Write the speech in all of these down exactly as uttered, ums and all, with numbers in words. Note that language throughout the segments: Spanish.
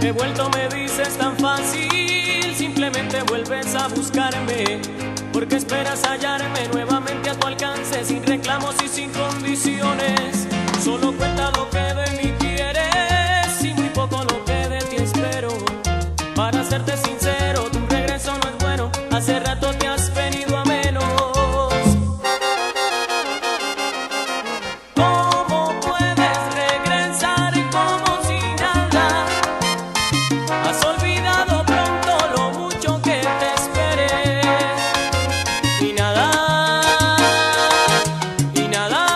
he vuelto, me dices tan fácil, simplemente vuelves a buscarme, porque esperas hallarme nuevamente a tu alcance, sin reclamos y sin condiciones. Solo cuenta lo que de mí quieres y muy poco lo que de ti espero. Para serte sincero, tu regreso no es bueno, hace rato te has venido a menos. ¿Cómo puedes regresar como si nada? Has olvidado pronto lo mucho que te esperé. Y nada, y nada,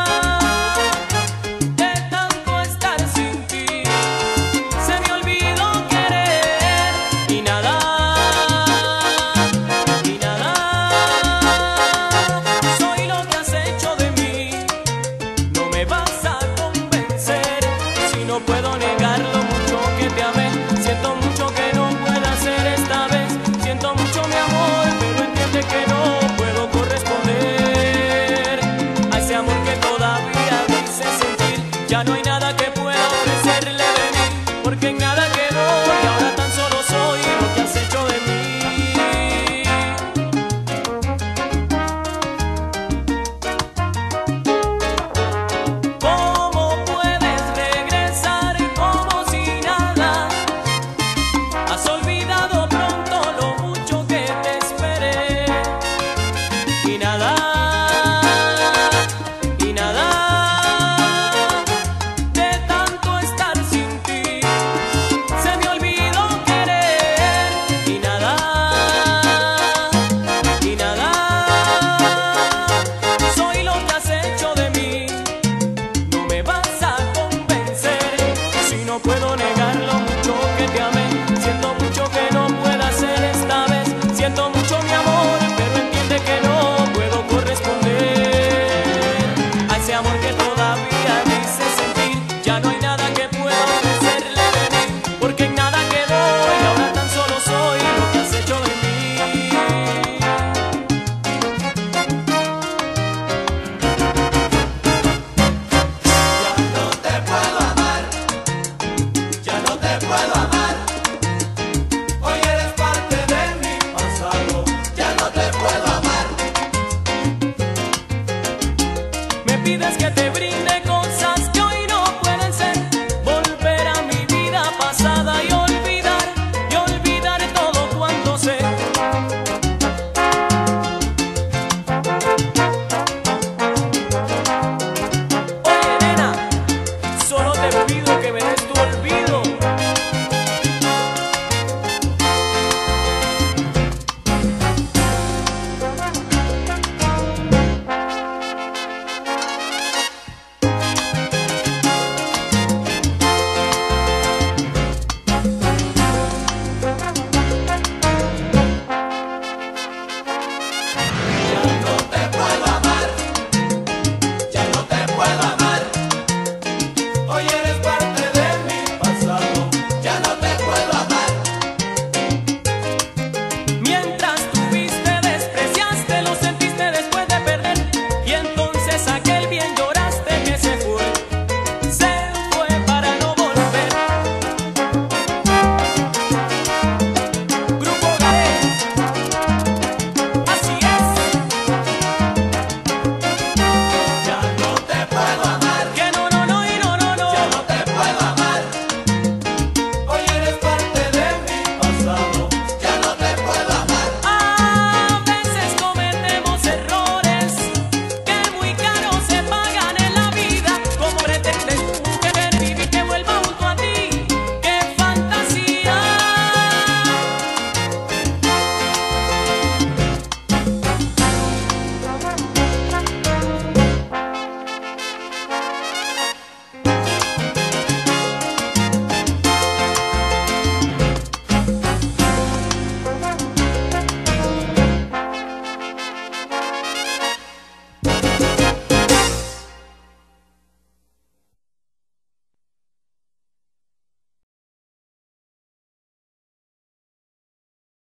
de tanto estar sin ti, se me olvidó querer. Y nada, y nada, soy lo que has hecho de mí. No me vas a convencer si no puedo negar lo mucho que te amé. Siento mucho que no pueda ser esta vez. Siento mucho mi amor, pero entiende que no puedo corresponder a ese amor que todavía me hice sentir. Ya no hay nada que pueda ofrecerle de mí, porque en nada quedó y ahora tan solo soy lo que has hecho de mí. ¿Cómo puedes regresar como si nada? Has olvidado pronto lo mucho que te esperé. Y nada, y nada, de tanto estar sin ti, se me olvidó querer. Y nada, y nada, soy lo que has hecho de mí. No me vas a convencer si no puedo negar lo mucho que te amé. Siento mucho que no pueda ser esta vez. Siento mucho mi amor, pero entiende que no puedo corresponder a ese amor que todavía me hice sentir. Ya no hay nada que pueda ofrecerle de mí, porque en nada quedó y ahora tan solo soy lo que has hecho de mí. Ya no te puedo amar, ya no te puedo amar. Hoy eres parte de mi pasado, ya no te puedo amar. Me pides que te brinde